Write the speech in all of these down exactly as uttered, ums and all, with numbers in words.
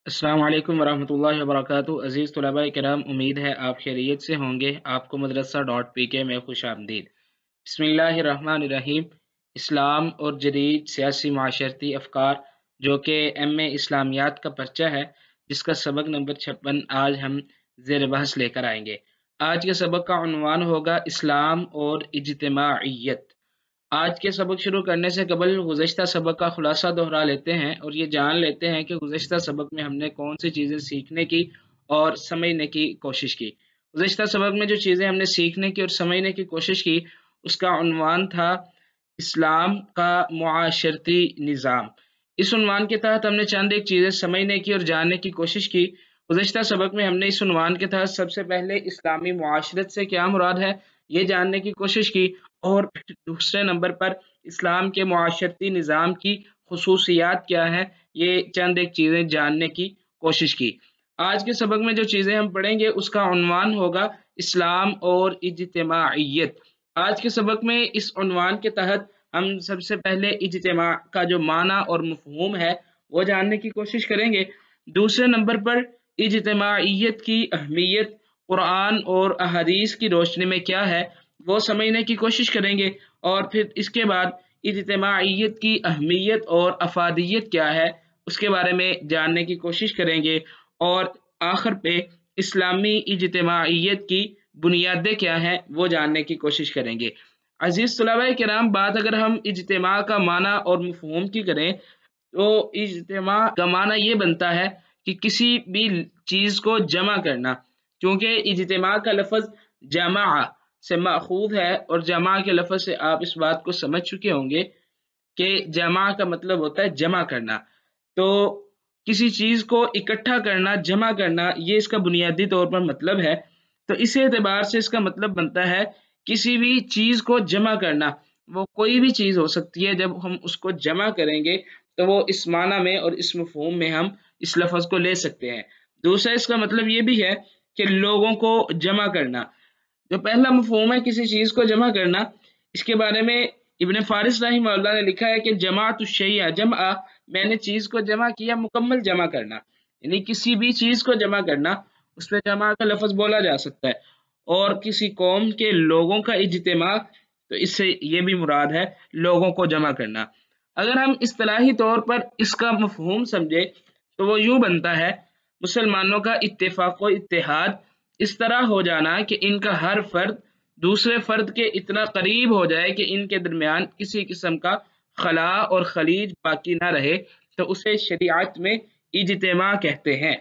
السلام علیکم ورحمۃ اللہ وبرکاتہ۔ عزیز طلباء کرام، امید ہے آپ خیریت سے ہوں گے۔ آپ کو مدرسہ ڈاٹ پی کے میں خوش آمدید۔ بسم اللہ الرحمن الرحیم۔ اسلام اور جدید سیاسی معاشرتی افکار، جو کہ ایم اے اسلامیات کا پرچہ ہے، جس کا سبق نمبر چھپن آج ہم زیر بحث لے کر آئیں گے۔ آج کے سبق کا عنوان ہوگا اسلام اور اجتماعیت۔ آج کے سبق شروع کرنے سے قبل گزشتہ سبق کا خلاصہ دہرا لیتے ہیں اور یہ جان لیتے ہیں کہ گزشتہ سبق میں ہم نے کون سی چیزیں سیکھنے کی اور سمجھنے کی کوشش کی۔ گزشتہ سبق میں جو چیزیں ہم نے سیکھنے کی اور سمجھنے کی کوشش کی، اس کا عنوان تھا اسلام کا معاشرتی نظام۔ اس عنوان کے تحت ہم نے چند ایک چیزیں سمجھنے کی اور جاننے کی کوشش کی۔ گزشتہ سبق میں ہم نے اس عنوان کے تحت سب سے پہلے اسلامی معاشرت سے کیا مراد ہے یہ جاننے کی کوشش کی، اور دوسرے نمبر پر اسلام کے معاشرتی نظام کی خصوصیات کیا ہیں یہ چند ایک چیزیں جاننے کی کوشش کی۔ آج کے سبق میں جو چیزیں ہم پڑھیں گے اس کا عنوان ہوگا اسلام اور اجتماعیت۔ آج کے سبق میں اس عنوان کے تحت ہم سب سے پہلے اجتماع کا جو معنی اور مفہوم ہے وہ جاننے کی کوشش کریں گے۔ دوسرے نمبر پر اجتماعیت کی اہمیت قرآن اور احادیث کی روشنی میں کیا ہے وہ سمجھنے کی کوشش کریں گے، اور پھر اس کے بعد اجتماعیت کی اہمیت اور افادیت کیا ہے اس کے بارے میں جاننے کی کوشش کریں گے، اور آخر پہ اسلامی اجتماعیت کی بنیادیں کیا ہیں وہ جاننے کی کوشش کریں گے۔ عزیز طلباء کرام، بات اگر ہم اجتماع کا معنی اور مفہوم کی کریں تو اجتماع کا معنی یہ بنتا ہے کہ کسی بھی چیز کو جمع کرنا، کیونکہ اجتماع کا لفظ جمع سے ماخوذ ہے، اور جمع کے لفظ سے آپ اس بات کو سمجھ چکے ہوں گے کہ جمع کا مطلب ہوتا ہے جمع کرنا۔ تو کسی چیز کو اکٹھا کرنا، جمع کرنا، یہ اس کا بنیادی طور پر مطلب ہے۔ تو اس اعتبار سے اس کا مطلب بنتا ہے کسی بھی چیز کو جمع کرنا۔ وہ کوئی بھی چیز ہو سکتی ہے، جب ہم اس کو جمع کریں گے تو وہ اس معنی میں اور اس مفہوم میں ہم اس لفظ کو لے سکتے ہیں۔ دوسرا اس کا مطلب یہ بھی ہے کہ لوگوں کو جمع کرنا۔ جو پہلا مفہوم ہے کسی چیز کو جمع کرنا، اس کے بارے میں ابن فارس رحمہ اللہ نے لکھا ہے کہ جماعت الشیء جمع، میں نے چیز کو جمع کیا، مکمل جمع کرنا، یعنی کسی بھی چیز کو جمع کرنا، اس میں جمع کا لفظ بولا جا سکتا ہے۔ اور کسی قوم کے لوگوں کا اجتماع، تو اس سے یہ بھی مراد ہے لوگوں کو جمع کرنا۔ اگر ہم اصطلاحی طور پر اس کا مفہوم سمجھے تو وہ یوں بنتا ہے مسلمانوں کا اتفاق و اتحاد، اس طرح ہو جانا کہ ان کا ہر فرد دوسرے فرد کے اتنا قریب ہو جائے کہ ان کے درمیان کسی قسم کا خلا اور خلیج باقی نہ رہے، تو اسے شریعت میں اجتماع کہتے ہیں۔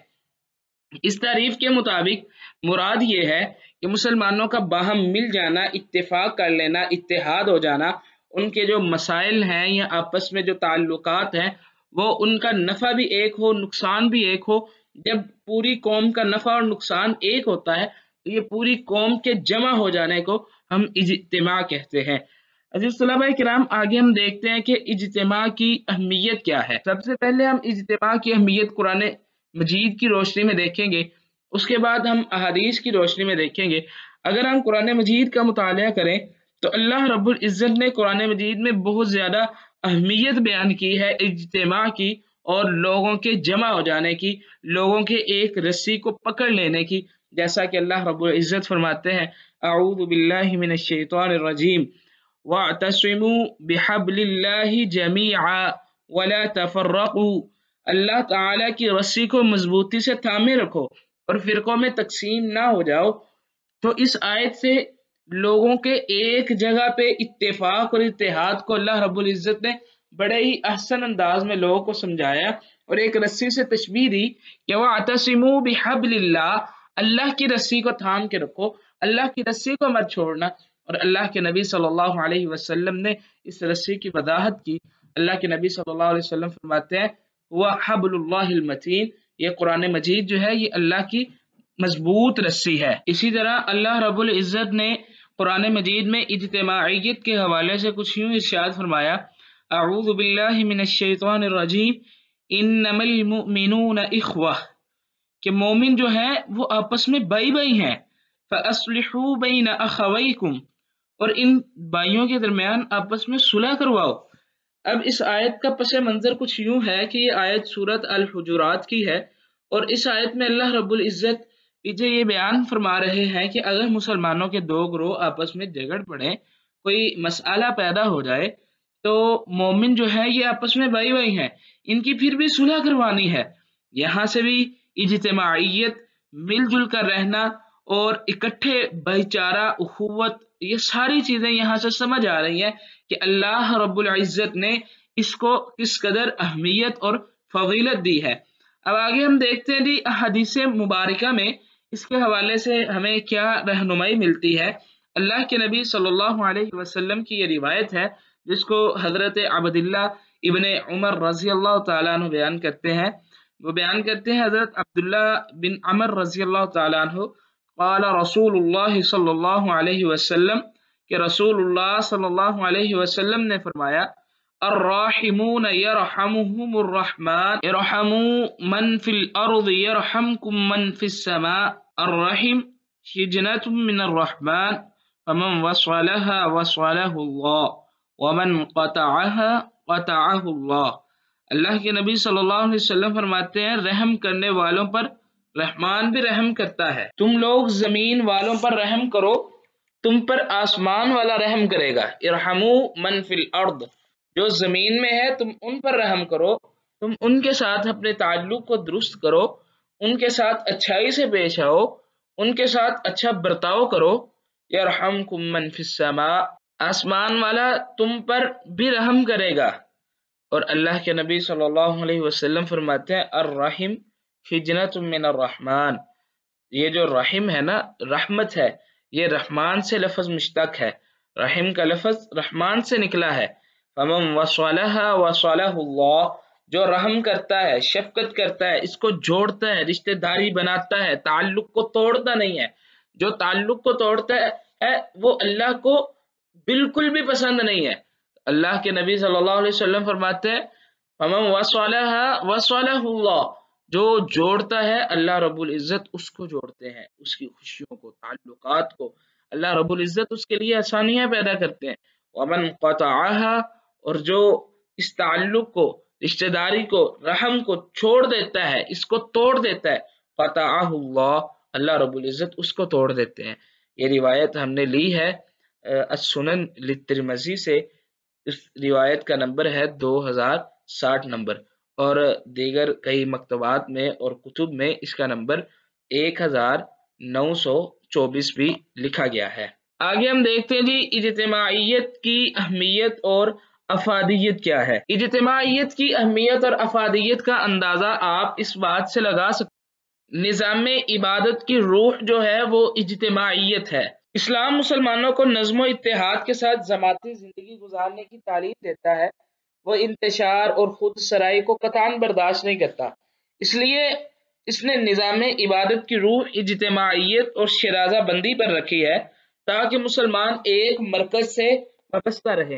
اس تعریف کے مطابق مراد یہ ہے کہ مسلمانوں کا باہم مل جانا، اتفاق کر لینا، اتحاد ہو جانا، ان کے جو مسائل ہیں یا آپس میں جو تعلقات ہیں وہ ان کا نفع بھی ایک ہو، نقصان بھی ایک ہو۔ جب پوری قوم کا نفع اور نقصان ایک ہوتا ہے تو یہ پوری قوم کے جمع ہو جانے کو ہم اجتماع کہتے ہیں۔ عزیز طلباء کرام، آگے ہم دیکھتے ہیں کہ اجتماع کی اہمیت کیا ہے۔ سب سے پہلے ہم اجتماع کی اہمیت قرآن مجید کی روشنی میں دیکھیں گے، اس کے بعد ہم احادیث کی روشنی میں دیکھیں گے۔ اگر ہم قرآن مجید کا مطالعہ کریں تو اللہ رب العزت نے قرآن مجید میں بہت زیادہ اہمیت بیان کی ہے اجتماع کی، اور لوگوں کے جمع ہو جانے کی، لوگوں کے ایک رسی کو پکڑ لینے کی، جیسا کہ اللہ رب العزت فرماتے ہیں اعوذ باللہ من الشیطان الرجیم وَاعْتَصِمُوا بِحَبْلِ اللَّهِ جَمِيعًا وَلَا تَفَرَّقُوا، اللہ تعالیٰ کی رسی کو مضبوطی سے تھامے رکھو اور فرقوں میں تقسیم نہ ہو جاؤ۔ تو اس آیت سے لوگوں کے ایک جگہ پہ اتفاق اور اتحاد کو اللہ رب العزت نے بڑے ہی احسن انداز میں لوگوں کو سمجھایا، اور ایک رسی سے تشبیہ دی کہ وَاعْتَصِمُوا بِحَبْلِ اللَّهِ، اللہ کی رسی کو تھام کے رکھو، اللہ کی رسی کو مت چھوڑنا۔ اور اللہ کے نبی صلی اللہ علیہ وسلم نے اس رسی کی وضاحت کی۔ اللہ کے نبی صلی اللہ علیہ وسلم فرماتے ہیں وَحَبْلُ اللَّهِ الْمَتِينُ، یہ قرآن مجید جو ہے یہ اللہ کی مضبوط رسی ہے۔ اسی طرح اللہ رب العزت نے قرآن مجید میں اجتماعیت کے حوالے سے کچھ یوں ارشاد فرمایا اعوذ باللہ من الشیطان الرجیم انما المؤمنون اخوہ، کہ مومن جو ہیں وہ آپس میں بھائی بھائی ہیں، فَأَصْلِحُوا بَيْنَ أَخَوَيْكُمْ، اور ان بھائیوں کے درمیان آپس میں صلح کرواؤ۔ اب اس آیت کا پس منظر کچھ یوں ہے کہ یہ آیت سورۃ الحجرات کی ہے، اور اس آیت میں اللہ رب العزت پیچھے یہ بیان فرما رہے ہیں کہ اگر مسلمانوں کے دو گروہ آپس میں جھگڑ پڑے، کوئی مسئلہ پیدا ہو جائے، تو مومن جو ہے یہ آپس میں بھائی بھائی ہیں، ان کی پھر بھی صلح کروانی ہے۔ یہاں سے بھی اجتماعیت، مل جل کر رہنا اور اکٹھے بھائی چارہ، اخوت، یہ ساری چیزیں یہاں سے سمجھ آ رہی ہیں کہ اللہ رب العزت نے اس کو کس قدر اہمیت اور فضیلت دی ہے۔ اب آگے ہم دیکھتے ہیں جی حدیث مبارکہ میں اس کے حوالے سے ہمیں کیا رہنمائی ملتی ہے۔ اللہ کے نبی صلی اللہ علیہ وسلم کی یہ روایت ہے جس کو حضرت عبداللہ ابن عمر رضی اللہ تعالیٰ عنہ بیان کرتے ہیں۔ وہ بیان کرتے ہیں حضرت عبداللہ بن عمر رضی اللہ تعالیٰ عنہ، قال رسول اللہ صلی اللہ علیہ وسلم، کہ رسول اللہ صلی اللہ علیہ وسلم نے فرمایا، الراحمون یرحمہم الرحمن ارحموا من فی الارض یرحمکم من فی السماء، الرحم شجنة من الرحمن فمن وصلها وصله اللہ ومن قطعها قطعه اللہ۔ اللہ کے نبی صلی اللہ علیہ وسلم فرماتے ہیں، رحم کرنے والوں پر رحمان بھی رحم کرتا ہے۔ تم لوگ زمین والوں پر رحم کرو، تم پر آسمان والا رحم کرے گا۔ ارحموا من فی الارض، جو زمین میں ہے تم ان پر رحم کرو، تم ان کے ساتھ اپنے تعلق کو درست کرو، ان کے ساتھ اچھائی سے پیش آؤ، ان کے ساتھ اچھا برتاؤ کرو۔ یرحمکم من فی السماء، آسمان والا تم پر بھی رحم کرے گا۔ اور اللہ کے نبی صلی اللہ علیہ وسلم فرماتے ہیں، الرحم حجنۃ من الرحمن، یہ جو رحم ہے نا، رحمت ہے، یہ رحمان سے لفظ مشتق ہے، رحم کا لفظ رحمان سے نکلا ہے۔ فمن وصلها وصله اللہ، جو رحم کرتا ہے، شفقت کرتا ہے، اس کو جوڑتا ہے، رشتہ داری بناتا ہے، تعلق کو توڑتا نہیں ہے۔ جو تعلق کو توڑتا ہے وہ اللہ کو بالکل بھی پسند نہیں ہے۔ اللہ کے نبی صلی اللہ علیہ وسلم فرماتے ہیں، فمن وصلها وصله اللہ، جو جوڑتا ہے اللہ رب العزت اس کو جوڑتے ہیں، اس کی خوشیوں کو، تعلقات کو اللہ رب العزت اس کے لیے آسانیاں پیدا کرتے ہیں۔ ومن قطعها، اور جو اس تعلق کو، رشتہ داری کو، رحم کو چھوڑ دیتا ہے، اس کو توڑ دیتا ہے، قطعه اللہ، اللہ رب العزت اس کو توڑ دیتے ہیں۔ یہ روایت ہم نے لی ہے السنن للترمذی سے، اس روایت کا نمبر ہے دو ہزار ساٹھ نمبر، اور دیگر کئی مکتبات میں اور کتب میں اس کا نمبر ایک ہزار نو سو چوبیس بھی لکھا گیا ہے۔ آگے ہم دیکھتے ہیں جی اجتماعیت کی اہمیت اور افادیت کیا ہے۔ اجتماعیت کی اہمیت اور افادیت کا اندازہ آپ اس بات سے لگا سکتے ہیں، نظام عبادت کی روح جو ہے وہ اجتماعیت ہے۔ اسلام مسلمانوں کو نظم و اتحاد کے ساتھ جماعتی زندگی گزارنے کی تعلیم دیتا ہے، وہ انتشار اور خود سرائی کو قطعاً برداشت نہیں کرتا۔ اس لیے اس نے نظام عبادت کی روح اجتماعیت اور شرازہ بندی پر رکھی ہے تاکہ مسلمان ایک مرکز سے وابستہ رہیں۔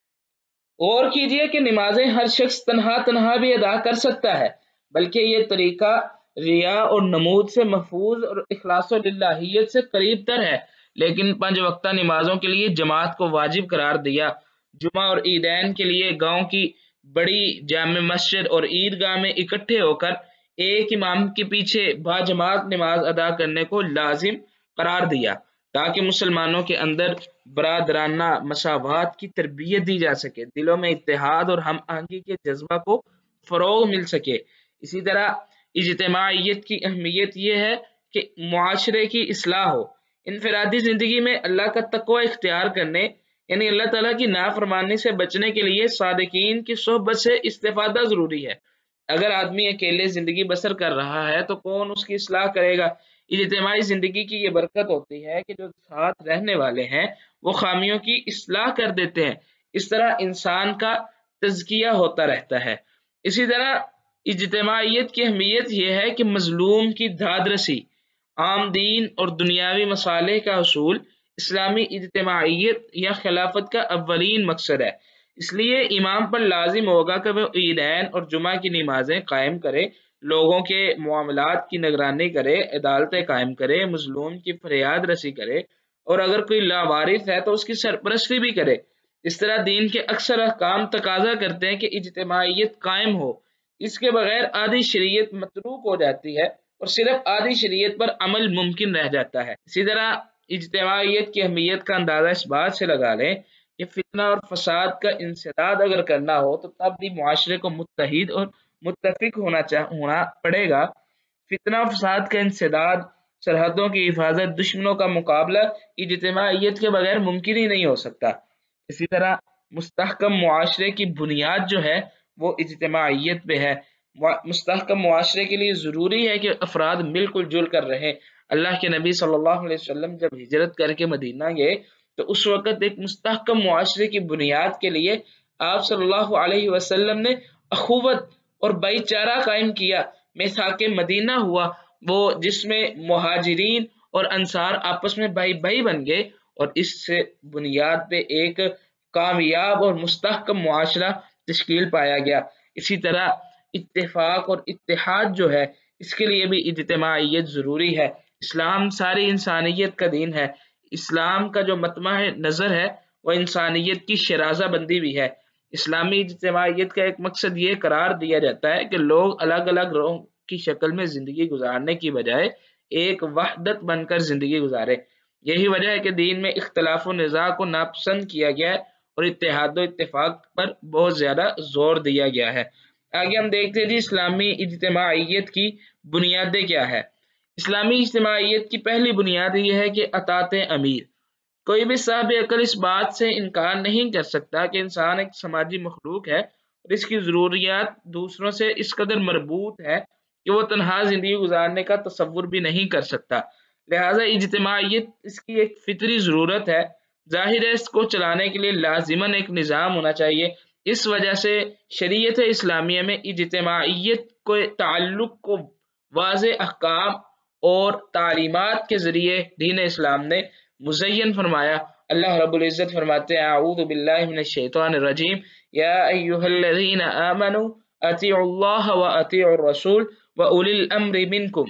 غور کیجئے کہ نمازیں ہر شخص تنہا تنہا بھی ادا کر سکتا ہے، بلکہ یہ طریقہ ریا اور نمود سے محفوظ اور اخلاص و للہیت سے قریب تر ہے، لیکن پنج وقتہ نمازوں کے لیے جماعت کو واجب قرار دیا۔ جمعہ اور عیدین کے لیے گاؤں کی بڑی جامع مسجد اور عیدگاہ میں اکٹھے ہو کر ایک امام کے پیچھے باجماعت نماز ادا کرنے کو لازم قرار دیا تاکہ مسلمانوں کے اندر برادرانہ مساوات کی تربیت دی جا سکے، دلوں میں اتحاد اور ہم آہنگی کے جذبہ کو فروغ مل سکے۔ اسی طرح اجتماعیت کی اہمیت یہ ہے کہ معاشرے کی اصلاح ہو۔ انفرادی زندگی میں اللہ کا تقوی اختیار کرنے، یعنی اللہ تعالیٰ کی نافرمانی سے بچنے کے لیے صادقین کی صحبت سے استفادہ ضروری ہے۔ اگر آدمی اکیلے زندگی بسر کر رہا ہے تو کون اس کی اصلاح کرے گا؟ اجتماعی زندگی کی یہ برکت ہوتی ہے کہ جو ساتھ رہنے والے ہیں وہ خامیوں کی اصلاح کر دیتے ہیں، اس طرح انسان کا تزکیہ ہوتا رہتا ہے۔ اسی طرح اجتماعیت کی اہمیت یہ ہے کہ مظلوم کی داد رسی، عام دین اور دنیاوی مصالح کا حصول اسلامی اجتماعیت یا خلافت کا اولین مقصد ہے۔ اس لیے امام پر لازم ہوگا کہ وہ عیدین اور جمعہ کی نمازیں قائم کرے، لوگوں کے معاملات کی نگرانی کرے، عدالتیں قائم کرے، مظلوم کی فریاد رسی کرے، اور اگر کوئی لاوارث ہے تو اس کی سرپرستی بھی کرے۔ اس طرح دین کے اکثر احکام تقاضا کرتے ہیں کہ اجتماعیت قائم ہو، اس کے بغیر آدھی شریعت متروک ہو جاتی ہے اور صرف آدھی شریعت پر عمل ممکن رہ جاتا ہے۔ اسی طرح اجتماعیت کی اہمیت کا اندازہ اس بات سے لگا لیں کہ فتنہ اور فساد کا انسداد اگر کرنا ہو تو تب بھی معاشرے کو متحد اور متفق ہونا ہونا پڑے گا۔ فتنہ و فساد کا انسداد، سرحدوں کی حفاظت، دشمنوں کا مقابلہ اجتماعیت کے بغیر ممکن ہی نہیں ہو سکتا۔ اسی طرح مستحکم معاشرے کی بنیاد جو ہے وہ اجتماعیت پہ ہے۔ مستحکم معاشرے کے لیے ضروری ہے کہ افراد مل جل کر رہیں۔ اللہ کے نبی صلی اللہ علیہ وسلم جب ہجرت کر کے مدینہ گئے تو اس وقت ایک مستحکم معاشرے کی بنیاد کے لیے آپ صلی اللہ علیہ وسلم نے اخوت اور بھائی چارہ قائم کیا۔ میثاق مدینہ ہوا وہ جس میں مہاجرین اور انصار آپس میں بھائی بھائی بن گئے، اور اس سے بنیاد پہ ایک کامیاب اور مستحکم معاشرہ تشکیل پایا گیا۔ اسی طرح اتفاق اور اتحاد جو ہے اس کے لیے بھی اجتماعیت ضروری ہے۔ اسلام ساری انسانیت کا دین ہے۔ اسلام کا جو مطمع نظر ہے وہ انسانیت کی شرازہ بندی بھی ہے۔ اسلامی اجتماعیت کا ایک مقصد یہ قرار دیا جاتا ہے کہ لوگ الگ الگ گروہوں کی شکل میں زندگی گزارنے کی بجائے ایک وحدت بن کر زندگی گزارے۔ یہی وجہ ہے کہ دین میں اختلاف و نزاع کو ناپسند کیا گیا ہے اور اتحاد و اتفاق پر بہت زیادہ زور دیا گیا ہے۔ آگے ہم دیکھتے ہیں جی اسلامی اجتماعیت کی بنیادیں کیا ہے۔ اسلامی اجتماعیت کی پہلی بنیاد یہ ہے کہ اطاعت امیر۔ کوئی بھی صاحب عقل اس بات سے انکار نہیں کر سکتا کہ انسان ایک سماجی مخلوق ہے اور اس کی ضروریات دوسروں سے اس قدر مربوط ہے کہ وہ تنہا زندگی گزارنے کا تصور بھی نہیں کر سکتا۔ لہٰذا اجتماعیت اس کی ایک فطری ضرورت ہے۔ ظاہر ہے اس کو چلانے کے لیے لازماً ایک نظام ہونا چاہیے۔ اس وجہ سے شریعت اسلامیہ میں اجتماعیت کو تعلق کو واضح احکام اور تعلیمات کے ذریعے دین اسلام نے مزین فرمایا۔ اللہ رب العزت فرماتے ہیں اعوذ باللہ من الشیطان الرجیم یا ایہا الذین آمنوا اطیعوا اللہ و اطیعوا الرسول و اولی الامر منکم،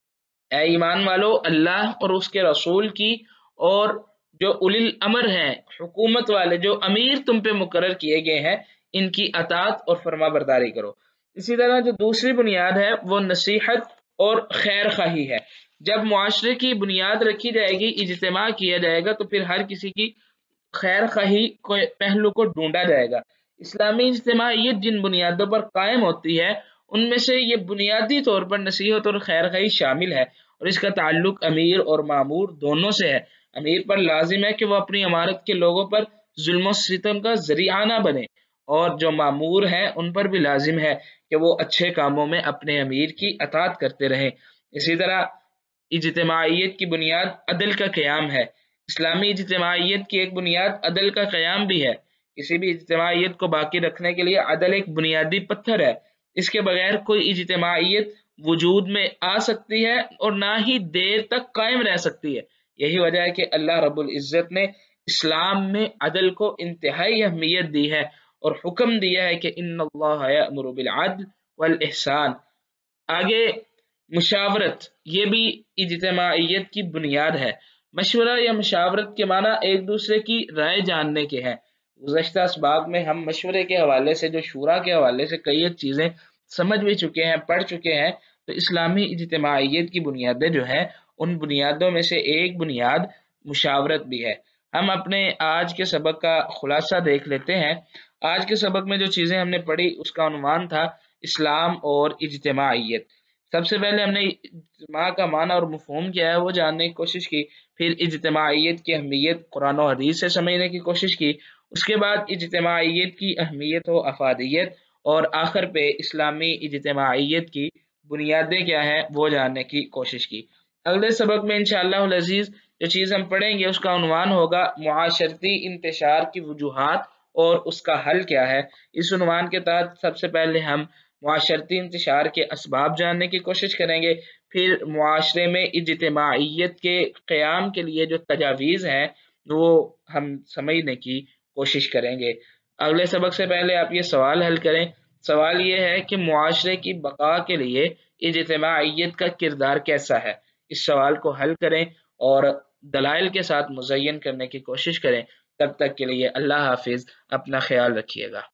اے ایمان والو اللہ اور اس کے رسول کی اور جو اولی الامر ہیں، حکومت والے جو امیر تم پہ مقرر کیے گئے ہیں، ان کی اطاعت اور فرما برداری کرو۔ اسی طرح جو دوسری بنیاد ہے وہ نصیحت اور خیر خواہی ہے۔ جب معاشرے کی بنیاد رکھی جائے گی، اجتماع کیا جائے گا، تو پھر ہر کسی کی خیر خواہی کو پہلو کو ڈھونڈا جائے گا۔ اسلامی اجتماعیت جن بنیادوں پر قائم ہوتی ہے ان میں سے یہ بنیادی طور پر نصیحت اور خیر خواہی شامل ہے، اور اس کا تعلق امیر اور مامور دونوں سے ہے۔ امیر پر لازم ہے کہ وہ اپنی امارت کے لوگوں پر ظلم و ستم کا ذریعہ نہ بنے، اور جو مامور ہیں ان پر بھی لازم ہے کہ وہ اچھے کاموں میں اپنے امیر کی اطاعت کرتے رہیں۔ اسی طرح اجتماعیت کی بنیاد عدل کا قیام ہے۔ اسلامی اجتماعیت کی ایک بنیاد عدل کا قیام بھی ہے۔ کسی بھی اجتماعیت کو باقی رکھنے کے لیے عدل ایک بنیادی پتھر ہے۔ اس کے بغیر کوئی اجتماعیت وجود میں آ سکتی ہے اور نہ ہی دیر تک قائم رہ سکتی ہے۔ یہی وجہ ہے کہ اللہ رب العزت نے اسلام میں عدل کو انتہائی اہمیت دی ہے اور حکم دیا ہے کہ ان اللہ یأمر بالعدل والاحسان۔ آگے مشاورت، یہ بھی اجتماعیت کی بنیاد ہے۔ مشورہ یا مشاورت کے معنی ایک دوسرے کی رائے جاننے کے ہیں۔ گزشتہ اسباق میں ہم مشورے کے حوالے سے، جو شورا کے حوالے سے کئی ایک چیزیں سمجھ بھی چکے ہیں، پڑھ چکے ہیں۔ تو اسلامی اجتماعیت کی بنیادیں جو ہیں ان بنیادوں میں سے ایک بنیاد مشاورت بھی ہے۔ ہم اپنے آج کے سبق کا خلاصہ دیکھ لیتے ہیں۔ آج کے سبق میں جو چیزیں ہم نے پڑھی اس کا عنوان تھا اسلام اور اجتماعیت۔ سب سے پہلے ہم نے اجتماع کا معنی اور مفہوم کیا ہے وہ جاننے کی کوشش کی، پھر اجتماعیت کی اہمیت قرآن و حدیث سے سمجھنے کی کوشش کی، اس کے بعد اجتماعیت کی اہمیت و افادیت، اور آخر پہ اسلامی اجتماعیت کی بنیادیں کیا ہیں وہ جاننے کی کوشش کی۔ اگلے سبق میں انشاءاللہ العزیز جو چیز ہم پڑھیں گے اس کا عنوان ہوگا معاشرتی انتشار کی وجوہات اور اس کا حل کیا ہے۔ اس عنوان کے تحت سب سے پہلے ہم معاشرتی انتشار کے اسباب جاننے کی کوشش کریں گے، پھر معاشرے میں اجتماعیت کے قیام کے لیے جو تجاویز ہیں وہ ہم سمجھنے کی کوشش کریں گے۔ اگلے سبق سے پہلے آپ یہ سوال حل کریں۔ سوال یہ ہے کہ معاشرے کی بقا کے لیے اجتماعیت کا کردار کیسا ہے؟ اس سوال کو حل کریں اور دلائل کے ساتھ مزین کرنے کی کوشش کریں۔ تب تک کے لیے اللہ حافظ، اپنا خیال رکھیے گا۔